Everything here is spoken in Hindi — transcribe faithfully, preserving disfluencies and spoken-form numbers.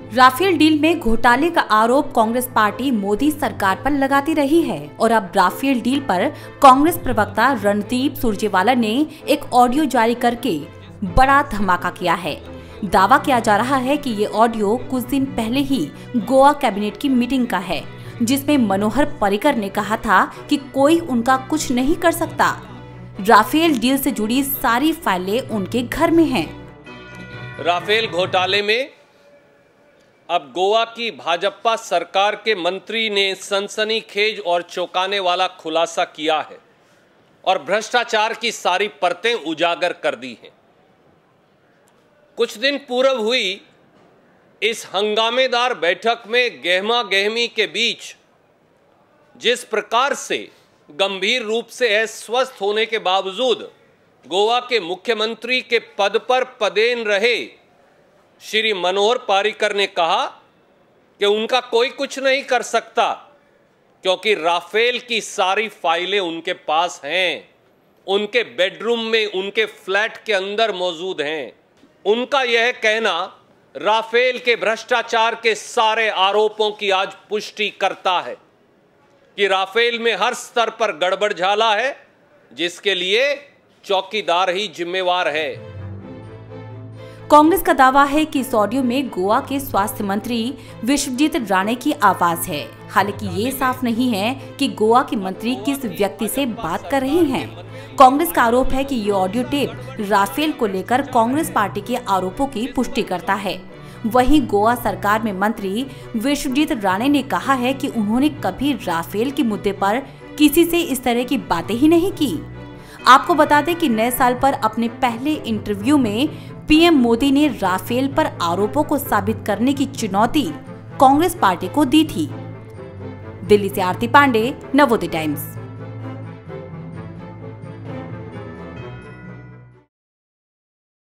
राफेल डील में घोटाले का आरोप कांग्रेस पार्टी मोदी सरकार पर लगाती रही है और अब राफेल डील पर कांग्रेस प्रवक्ता रणदीप सुरजेवाला ने एक ऑडियो जारी करके बड़ा धमाका किया है। दावा किया जा रहा है कि ये ऑडियो कुछ दिन पहले ही गोवा कैबिनेट की मीटिंग का है, जिसमें मनोहर पर्रिकर ने कहा था कि कोई उनका कुछ नहीं कर सकता। राफेल डील से जुड़ी सारी फाइलें उनके घर में हैं। राफेल घोटाले में अब गोवा की भाजपा सरकार के मंत्री ने सनसनीखेज और चौंकाने वाला खुलासा किया है और भ्रष्टाचार की सारी परतें उजागर कर दी हैं। कुछ दिन पूर्व हुई इस हंगामेदार बैठक में गहमा गहमी के बीच जिस प्रकार से गंभीर रूप से अस्वस्थ होने के बावजूद गोवा के मुख्यमंत्री के पद पर पदेन रहे श्री मनोहर पर्रिकर ने कहा कि उनका कोई कुछ नहीं कर सकता क्योंकि राफेल की सारी फाइलें उनके पास हैं, उनके बेडरूम में, उनके फ्लैट के अंदर मौजूद हैं। उनका यह कहना राफेल के भ्रष्टाचार के सारे आरोपों की आज पुष्टि करता है कि राफेल में हर स्तर पर गड़बड़ झाला है, जिसके लिए चौकीदार ही जिम्मेवार है। कांग्रेस का दावा है कि इस ऑडियो में गोवा के स्वास्थ्य मंत्री विश्वजीत राणे की आवाज है। हालांकि ये साफ नहीं है कि गोवा के मंत्री किस व्यक्ति से बात कर रहे हैं। कांग्रेस का आरोप है कि ये ऑडियो टेप राफेल को लेकर कांग्रेस पार्टी के आरोपों की पुष्टि करता है। वहीं गोवा सरकार में मंत्री विश्वजीत राणे ने कहा है कि उन्होंने कभी राफेल के मुद्दे पर किसी से इस तरह की बातें ही नहीं की। आपको बता दें कि नए साल पर अपने पहले इंटरव्यू में पीएम मोदी ने राफेल पर आरोपों को साबित करने की चुनौती कांग्रेस पार्टी को दी थी। दिल्ली से आरती पांडे, नवोदय टाइम्स।